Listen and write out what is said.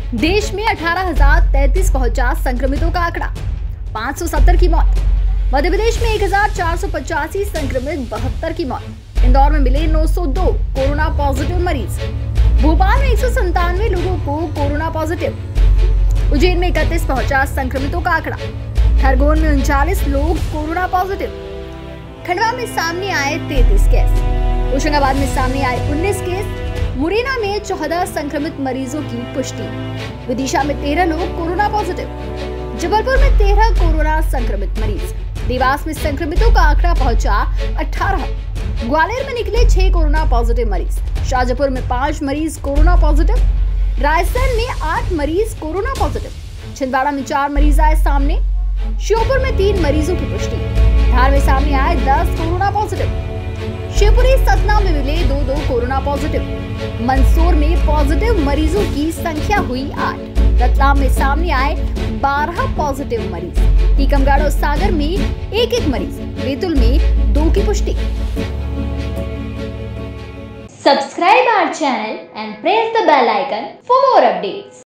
देश में 18,033 पहुंचा संक्रमितों का आंकड़ा, 570 की मौत। मध्य प्रदेश में 1,485 संक्रमित, 72 की मौत। इंदौर में मिले 902 कोरोना पॉजिटिव मरीज। भोपाल में 197 लोगों को कोरोना पॉजिटिव। उज्जैन में 31 पहुंचा संक्रमितों का आंकड़ा। खरगोन में 39 लोग कोरोना पॉजिटिव। खंडवा में सामने आए 33 केस। होशंगाबाद में सामने आए 19 केस। मुरैना में 14 संक्रमित मरीजों की पुष्टि। विदिशा में 13 लोग कोरोना पॉजिटिव। जबलपुर में 13 कोरोना संक्रमित मरीज। देवास में संक्रमितों का आंकड़ा पहुंचा 18। ग्वालियर में निकले 6 कोरोना पॉजिटिव मरीज। शाजापुर में 5 मरीज कोरोना पॉजिटिव। रायसेन में 8 मरीज कोरोना पॉजिटिव। छिंदवाड़ा में 4 मरीज आए सामने। श्योपुर में 3 मरीजों की पुष्टि। धार में सामने आए 10 कोरोना पॉजिटिव। शिवपुरी सतना में मिले 2 कोरोना पॉजिटिव। मंदसौर में पॉजिटिव मरीजों की संख्या हुई 8। रतलाम में सामने आए 12 पॉजिटिव मरीज। टीकमगढ़ और सागर में 1 मरीज। बैतूल में 2 की पुष्टि। Subscribe our channel and press the bell icon for more updates.